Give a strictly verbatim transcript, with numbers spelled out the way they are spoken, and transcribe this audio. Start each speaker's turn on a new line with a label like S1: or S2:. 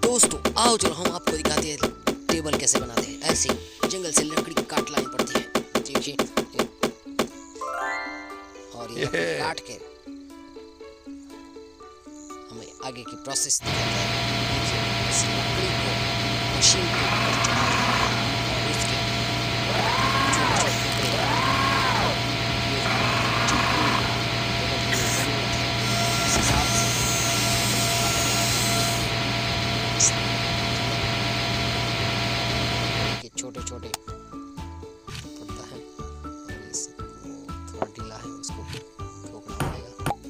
S1: दोस्तों आओ चलो हम आपको दिखाते हैं टेबल कैसे बनाते हैं। ऐसे जंगल से लकड़ी काट लानी पड़ती है, देखिए। और ये काट के हमें आगे की प्रोसेस दिखाते हैं। देखिए इस लकड़ी को मशीन पे